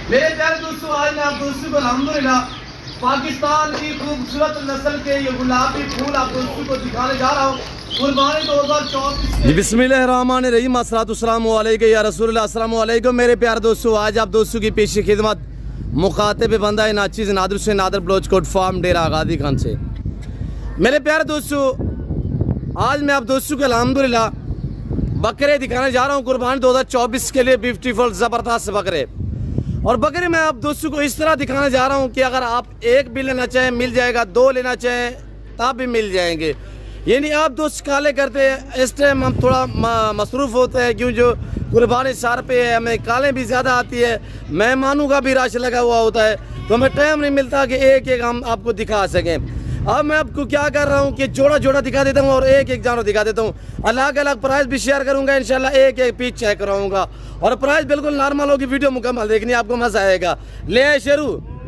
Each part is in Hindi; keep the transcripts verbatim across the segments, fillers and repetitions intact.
मेरे प्यारे दोस्तों, आज मैं आप दोस्तों को अल्हम्दुलिल्लाह पाकिस्तान की खूबसूरत नस्ल के ये गुलाबी फूल आप दोस्तों को दिखाने जा रहा हूँ। कुर्बानी दो हज़ार चौबीस। बिस्मिल्लाहिर्रहमानिर्रहीम, अस्सलातु अलैका या रसूलल्लाह। अस्सलाम वालेकुम मेरे प्यारे दोस्तों, आज आप दोस्तों की पेशी खिदमत मुखातिब बंदा नाचीज़ नादिर से नादिर ब्लोच कोट फार्म डेरा आगादी खान से। मेरे प्यारे दोस्तों, आज मैं आप दोस्तों को अल्हम्दुलिल्लाह बकरे दिखाने जा रहा हूँ कुर्बानी दो हज़ार चौबीस के लिए। ब्यूटीफुल ज़बरदस्त बकरे, और बकरे मैं आप दोस्तों को इस तरह दिखाने जा रहा हूँ कि अगर आप एक भी लेना चाहें मिल जाएगा, दो लेना चाहें तब भी मिल जाएंगे। यानी आप दोस्त काले करते हैं, इस टाइम हम थोड़ा मसरूफ़ होते हैं क्यों जो कुर्बानी सार पे है, हमें कालें भी ज़्यादा आती है, मेहमानों का भी रश लगा हुआ होता है, तो हमें टाइम नहीं मिलता कि एक एक हम आपको दिखा सकें। अब मैं आपको क्या कर रहा हूँ कि जोड़ा जोड़ा दिखा देता हूँ और एक एक जानवर दिखा देता हूँ। अलग अलग प्राइस भी शेयर करूँगा इंशाल्लाह, एक एक पीस चेक कराऊँगा और प्राइस बिल्कुल नॉर्मल होगी। वीडियो मुकम्मल देखनी, आपको मजा आएगा। ले आए शेरू,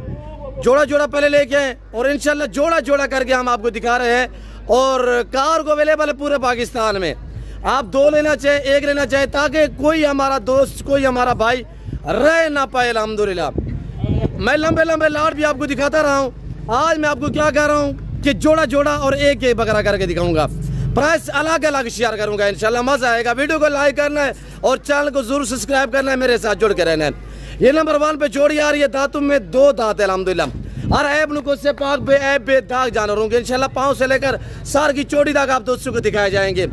जोड़ा जोड़ा पहले लेके आए और इंशाल्लाह जोड़ा जोड़ा करके हम आपको दिखा रहे हैं। और कार को अवेलेबल है पूरे पाकिस्तान में, आप दो लेना चाहे एक लेना चाहे ताकि कोई हमारा दोस्त कोई हमारा भाई रह ना पाए। अल्हम्दुलिल्लाह मैं लंबे लंबे लाट भी आपको दिखाता रहा हूँ। आज मैं आपको क्या कर रहा हूँ कि जोड़ा जोड़ा और एक एक बकरा करके दिखाऊंगा, प्राइस अलग अलग शेयर करूंगा इंशाल्लाह, मजा आएगा। वीडियो को लाइक करना है और चैनल को जरूर सब्सक्राइब करना है, मेरे साथ जुड़ के रहना है। ये नंबर वन पे जोड़ी आ रही है, दांतों में दो दांत है अल्हम्दुलिल्लाह, और ऐब नुको से पाक बे ऐब बे दाग जानवर होंगे इंशाल्लाह। पाँव से लेकर सार की चोटी तक आप दोस्तों को दिखाए जाएंगे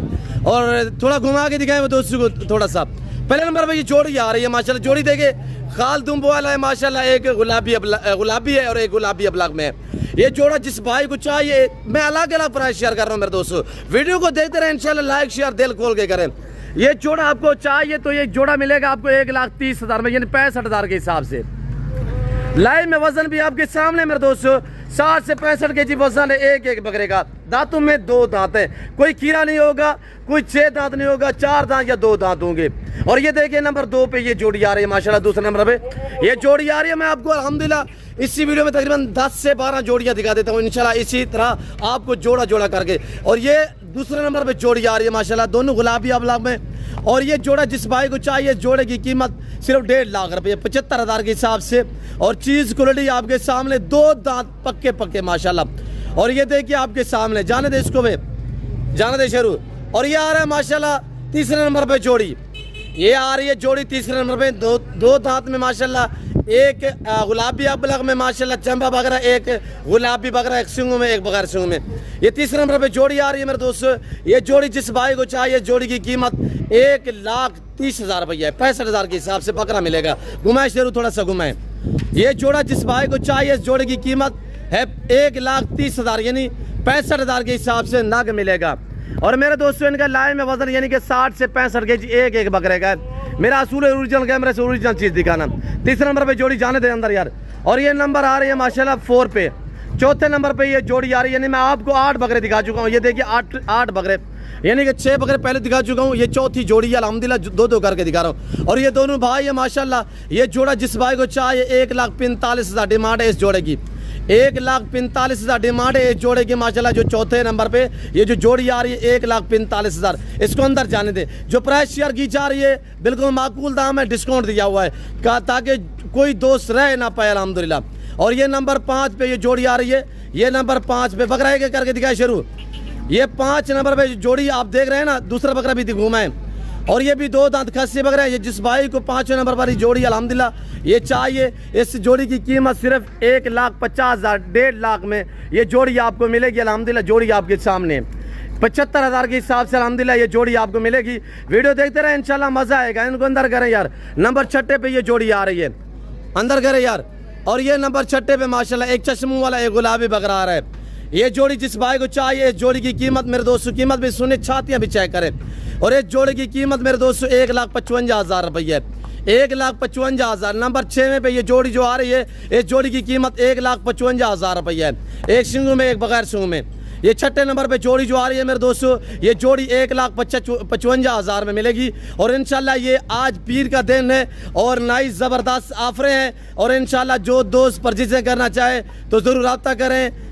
और थोड़ा घुमा के दिखाएंगे दोस्तों को थोड़ा सा। पहले नंबर पे ये जोड़ी आ रही है माशाल्लाह, जोड़ी देखे खाल दुम्बो वाला है माशाल्लाह, एक गुलाबी गुलाबी है और एक गुलाबी अबलग में है। ये जोड़ा जिस भाई को चाहिए, मैं अलग अलग प्राइस शेयर कर रहा हूँ मेरे दोस्तों, वीडियो को देखते रहे इंशाल्लाह, लाइक शेयर दिल खोल के करें। ये जोड़ा आपको चाहिए तो ये जोड़ा मिलेगा आपको एक लाख तीस हजार में, यानी पैंसठ हजार के हिसाब से। लाइव में वजन भी आपके सामने मेरे दोस्तों, साठ से पैंसठ के जी वजन है एक एक बकरे का। दांतों में दो दांत है, कोई कीड़ा नहीं होगा, कोई छह दांत नहीं होगा, चार दांत या दो दांत होंगे। और ये देखिए नंबर दो पे ये जोड़ी आ रही है माशाल्लाह, दूसरे नंबर पे ये जोड़ी आ रही है। मैं आपको अल्हम्दुलिल्लाह इसी वीडियो में तकरीबन दस से बारह जोड़ियां दिखा देता हूँ इंशाल्लाह, इसी तरह आपको जोड़ा जोड़ा करके। और ये दूसरे नंबर पे जोड़ी आ रही है माशाल्लाह, दोनों गुलाबी अबलाग में। और ये जोड़ा जिस भाई को चाहिए, जोड़े की कीमत सिर्फ डेढ़ लाख रुपये, पचहत्तर हज़ार के हिसाब से। और चीज़ क्वालिटी आपके सामने, दो दांत पक्के पक्के माशाल्लाह। और ये देखिए आपके सामने, जाने दे इसको, वे जाने दे शेरू। और ये आ रहा है माशाल्लाह तीसरे नंबर पे जोड़ी, ये आ रही है जोड़ी तीसरे नंबर पे, दो दो दांत में माशाल्लाह, एक गुलाबी अबलग में माशाल्लाह चंबा बकरा, एक गुलाबी बकरा, एक सिंगों में एक बगैर सिंगों में। ये तीसरे नंबर पे जोड़ी आ रही है मेरे दोस्तों। ये जोड़ी जिस भाई को चाहिए, जोड़ी की कीमत एक लाख तीस हजार रुपया है, पैंसठ हजार के हिसाब से बकरा मिलेगा। घुमाए शेरू, थोड़ा सा घुमाए। ये जोड़ा जिस भाई को चाहिए, जोड़ी की कीमत है एक लाख तीस हजार यानी पैंसठ हजार के हिसाब से नग मिलेगा। और मेरे दोस्तों इनका लाइन में वजन यानी कि साठ से पैंसठ के जी एक एक बकरे का है। मेरा असूल है ओरिजिनल कैमरे से ओरिजिनल चीज दिखाना। तीसरे नंबर पे जोड़ी, जाने दे अंदर यार। और ये नंबर आ रही है माशाल्लाह फोर पे। चौथे नंबर पे ये जोड़ी आ रही है, यानी मैं आपको आठ बकरे दिखा चुका हूँ। ये देखिए आठ आठ बकरे, यानी कि छह बकरे पहले दिखा चुका हूँ, ये चौथी जोड़ी है अल्हम्दुलिल्लाह, दो दो करके दिखा रहा हूँ। और ये दोनों भाई है माशाल्लाह। ये जोड़ा जिस भाई को चाहिए, एक लाख पैंतालीस हजार डिमांड है इस जोड़े की, एक लाख पैंतालीस हजार डिमांड है इस जोड़े की माशाल्लाह। जो चौथे नंबर पे ये जो जोड़ी आ रही है, एक लाख पैंतालीस हजार। इसको अंदर जाने दे। जो प्राइस शेयर की जा रही है बिल्कुल माकूल दाम है, डिस्काउंट दिया हुआ है ताकि कोई दोस्त रह ना पाए अल्हम्दुलिल्लाह। और ये नंबर पाँच पे ये जोड़ी आ रही है, ये नंबर पाँच पे बकरा एक करके दिखाए शुरू। ये पाँच नंबर पे जोड़ी आप देख रहे हैं ना, दूसरा बकरा भी घुमाएं। और ये भी दो दांत खस्सी बकरा है। ये जिस भाई को पाँचवें नंबर पर जोड़ी अल्हम्दुलिल्लाह ये चाहिए, इस जोड़ी की कीमत सिर्फ एक लाख पचास हजार, डेढ़ लाख में ये जोड़ी आपको मिलेगी अल्हम्दुलिल्लाह। जोड़ी आपके सामने पचहत्तर हजार के हिसाब से अल्हम्दुलिल्लाह ये जोड़ी आपको मिलेगी। वीडियो देखते रहे इंशाल्लाह, मजा आएगा। इनको अंदर करें यार। नंबर छठे पे ये जोड़ी आ रही है, अंदर करें यार। और ये नंबर छठे पे माशाल्लाह एक चश्मों वाला एक गुलाबी बकरा आ रहा है। ये जोड़ी जिस भाई को चाहिए, इस जोड़ी की कीमत मेरे दोस्तों, कीमत भी सुने, छातियाँ भी चेक करें। और इस जोड़ी की कीमत मेरे दोस्तों एक लाख पचवंजा हजार रुपये है, एक लाख पचवंजा हजार। नंबर छः पे ये जोड़ी जो आ रही है, इस जोड़ी की कीमत एक लाख पचवंजा हजार रुपये है, एक सिंगों में एक बगैर सिंगों में। ये छठे नंबर पे जोड़ी जो आ रही है मेरे दोस्तों, ये जोड़ी एक लाख पचवंजा हजार में मिलेगी। और इंशाल्लाह ये आज पीर का दिन है और नाइस ज़बरदस्त ऑफरें हैं। और इंशाल्लाह जो दोस्त परचेज़ करना चाहे तो ज़रूर रब्ता करें।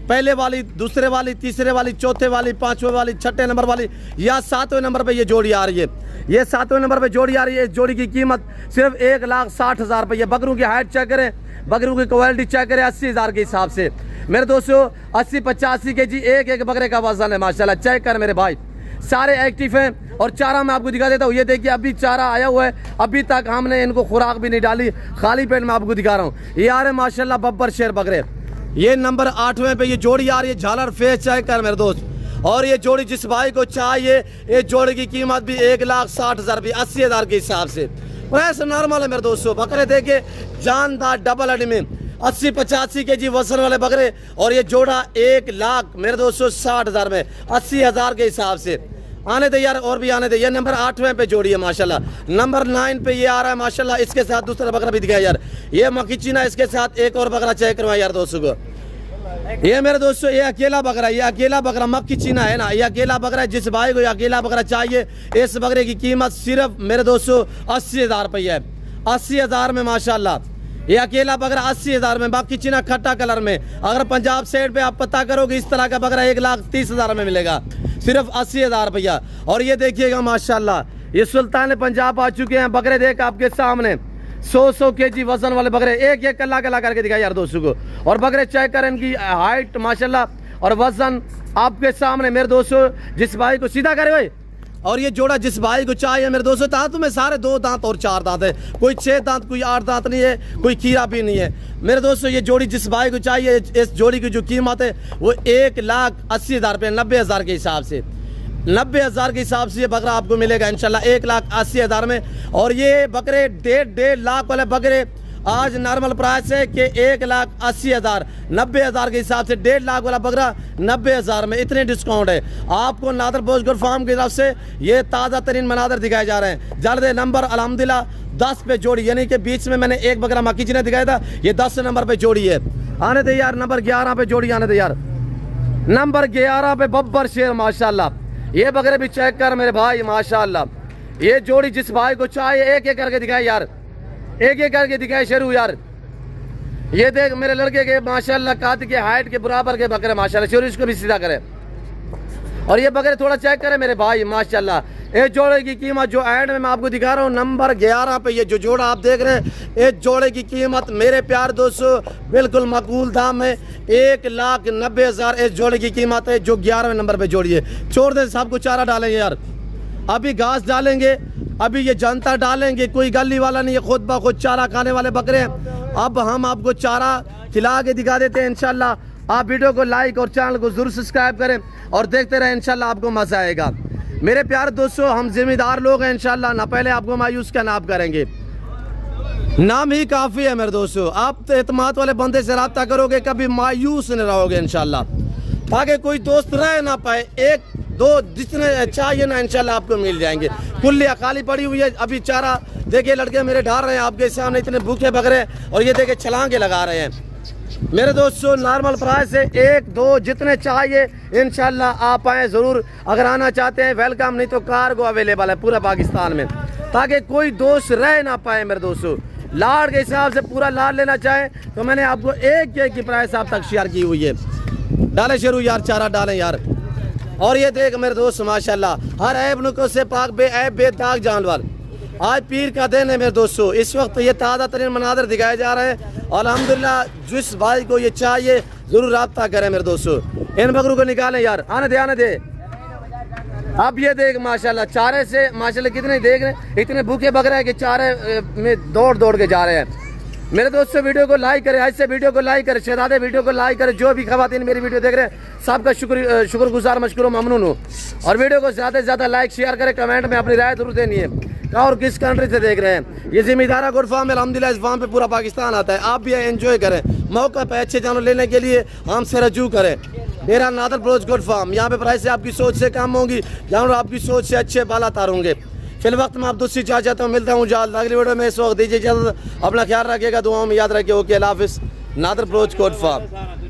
पहले वाली, दूसरे वाली, तीसरे वाली, चौथे वाली, पांचवे वाली, छठे नंबर वाली या सातवें नंबर पे ये जोड़ी आ रही है। ये सातवें नंबर पे जोड़ी आ रही है। इस जोड़ी की कीमत सिर्फ एक लाख साठ हज़ार रुपये। बकरों की हाइट चेक करें, बकरों की क्वालिटी चेक करें, अस्सी हज़ार के हिसाब से मेरे दोस्तों। अस्सी पचासी के जी एक एक बकरे का वजन है माशाल्लाह। चेक कर मेरे भाई, सारे एक्टिव हैं। और चारा मैं आपको दिखा देता हूँ। ये देखिए अभी चारा आया हुआ है, अभी तक हमने इनको खुराक भी नहीं डाली, खाली पेट में आपको दिखा रहा हूँ। ये आ रहे माशाल्लाह बब्बर शेर बकरे। ये नंबर आठवें पे ये जोड़ी आ रही है। झालर फेस चेक कर मेरे दोस्त। और ये जोड़ी जिस भाई को चाहिए, ये जोड़ी की कीमत भी एक लाख साठ हज़ार रुपये, अस्सी हज़ार के हिसाब से प्राइस नॉर्मल है मेरे दोस्तों। बकरे देखिए जानदार डबल हड्डी में अस्सी पचासी के जी वजन वाले बकरे। और ये जोड़ा एक लाख मेरे दोस्तों साठ हज़ार में, अस्सी हज़ार के हिसाब से। आने दे यार, और भी आने दे। ये नंबर आठवें पे जोड़ी है माशाल्लाह। नंबर नाइन पे ये आ रहा है माशाल्लाह। इसके साथ दूसरा बकरा भी दिखाया यार, ये मक्खी चीना। इसके साथ एक और बकरा चेक करवाए यार दोस्तों को। ये मेरे दोस्तों ये अकेला बकरा, ये अकेला बकरा मक्खी चीना है ना, ये अकेला बकरा है। जिस भाई को ये अकेला बकरा चाहिए, इस बकरे की कीमत सिर्फ मेरे दोस्तों अस्सी हज़ार रुपये है। अस्सी हज़ार में माशाल्लाह ये अकेला बकरा अस्सी हज़ार में, बाकी चीना खट्टा कलर में। अगर पंजाब साइड पे आप पता करोगे इस तरह का बकरा एक लाख तीस हज़ार में मिलेगा, सिर्फ अस्सी हज़ार रुपया। और ये देखिएगा माशाल्लाह ये सुल्तान पंजाब आ चुके हैं बकरे। देख आपके सामने सौ सौ के जी वजन वाले बकरे, एक एक कला कला करके दिखाया यार दोस्तों को। और बकरे चेक करें इनकी हाइट माशाल्लाह और वजन आपके सामने मेरे दोस्तों। जिस भाई को सीधा करे भाई, और ये जोड़ा जिस भाई को चाहिए मेरे दोस्तों, दांतों में सारे दो दांत और चार दांत है, कोई छह दांत कोई आठ दांत नहीं है, कोई खीरा भी नहीं है मेरे दोस्तों। ये जोड़ी जिस भाई को चाहिए, इस जोड़ी की जो कीमत है वो एक लाख अस्सी हज़ार रुपये, नब्बे हज़ार के हिसाब से, नब्बे हज़ार के हिसाब से ये बकरा आपको मिलेगा इंशाल्लाह एक लाख अस्सी हज़ार में। और ये बकरे डेढ़ डेढ़ लाख वाले बकरे आज नॉर्मल प्राइस है कि एक लाख अस्सी हज़ार, नब्बे हज़ार के हिसाब से डेढ़ लाख वाला बकरा नब्बे हज़ार में। इतने डिस्काउंट है आपको नादर बोजगुर फार्म की तरफ से। ये ताज़ा तरीन मनादर दिखाए जा रहे हैं। जल्द नंबर अल्हम्दुलिल्लाह दस पे जोड़ी, यानी कि बीच में मैंने एक बकरा मक्की ने दिखाया था, ये दस नंबर पे जोड़ी है। आने दे यार, नंबर ग्यारह पे जोड़ी आने दे यार। नंबर ग्यारह पे बब्बर शेर माशाल्लाह। ये बकरे भी चेक कर मेरे भाई माशाल्लाह। ये जोड़ी जिस भाई को चाहिए एक एक करके दिखाए यार, एक एक करके दिखाए शेरू यार। ये देख मेरे लड़के के माशाल्लाह काद के हाइट के बराबर के बकरे माशाल्लाह। शेरू इसको भी सीधा करे। और ये बकरे थोड़ा चेक करे मेरे भाई माशाल्लाह। ये जोड़े की कीमत जो एड में मैं आपको दिखा रहा हूँ नंबर ग्यारह पे ये जो जोड़ा आप देख रहे हैं, इस जोड़े की कीमत मेरे प्यार दोस्तों बिल्कुल मकबूल दाम है, एक लाख नब्बे हज़ार इस जोड़े की कीमत है जो ग्यारहवें नंबर पे जोड़ी है। छोड़ दें सबको चारा डालेंगे यार, अभी घास डालेंगे, अभी ये जनता डालेंगे, कोई गली वाला नहीं है, खुद ब खुद चारा खाने वाले बकरे हैं। अब हम आपको चारा खिला के दिखा देते हैं इंशाल्लाह। आप वीडियो को लाइक और चैनल को जरूर सब्सक्राइब करें और देखते रहें, इंशाल्लाह आपको मजा आएगा। मेरे प्यारे दोस्तों हम जिम्मेदार लोग हैं इंशाल्लाह, ना पहले आपको मायूस का नाम करेंगे, नाम ही काफ़ी है मेरे दोस्तों। आप तो एतमाद वाले बंदे से रब्ता करोगे, कभी मायूस नहीं रहोगे इंशाल्लाह, ताकि कोई दोस्त रह ना पाए। एक दो जितने चाहिए ना इंशाल्लाह आपको मिल जाएंगे। कुल्लियाँ खाली पड़ी हुई है, अभी चारा देखिए लड़के मेरे ढाल रहे हैं आपके सामने, इतने भूखे बकरे, और ये देखिए छलांगे लगा रहे हैं मेरे दोस्तों। नॉर्मल प्राइस है, एक दो जितने चाहिए इंशाल्लाह आप आए ज़रूर। अगर आना चाहते हैं वेलकम, नहीं तो कार्गो अवेलेबल है पूरा पाकिस्तान में, ताकि कोई दोस्त रह ना पाए मेरे दोस्तों। लाड़ के हिसाब से पूरा लाड़ लेना चाहे तो मैंने आपको एक एक की प्राइस आप तक शेयर की हुई है। डालें शुरू यार, चारा डालें यार। और ये देख मेरे दोस्त माशाल्लाह हर ऐब नुको से पाक बे ऐब बेदाग जानवर। आज पीर का दिन है मेरे दोस्तों, इस वक्त ये ताज़ा तरीन मनादर दिखाए जा रहे हैं। अल्हम्दुलिल्लाह जिस भाई को ये चाहिए ज़रूर रब्ता करें मेरे दोस्तों। इन बकरों को निकालें यार, आने दे आने दे। अब ये देख माशाल्लाह चारे से माशाल्लाह कितने देख रहे हैं, इतने भूखे बकरे हैं कि चारे में दौड़ दौड़ के जा रहे हैं मेरे दोस्तों। वीडियो को लाइक करें, ऐसे वीडियो को लाइक करें, शहजादे वीडियो को लाइक करें। जो भी खवातीन मेरी वीडियो देख रहे हैं सबका शुक्र शुक्रगुजार मशकूर ममनून हूँ। और वीडियो को ज़्यादा से ज़्यादा लाइक शेयर करें, कमेंट में अपनी राय जरूर देनी है और किस कंट्री से देख रहे हैं। ये जिम्मेदारा गुड फार्म है अल्हम्दुलिल्लाह, इस फार्म पे पूरा पाकिस्तान आता है। आप भी एंजॉय करें, मौका पे अच्छे जानवर लेने के लिए हमसे रजू करें। मेरा नादर ब्रोच गुड फार्म, यहाँ पे प्राइस आपकी सोच से कम होंगी, जानवर आपकी सोच से अच्छे बाला तार होंगे। फिल वक्त मैं आप दूसरी चाह चाहता हूँ, मिलता हूँ जल्द अगली वीडियो में। इस वक्त दीजिए इजाज़त, अपना ख्याल रखिएगा, दुआओं में याद रखिए। ओके अल्लाह हाफिज़। Nadir Baloch good farm.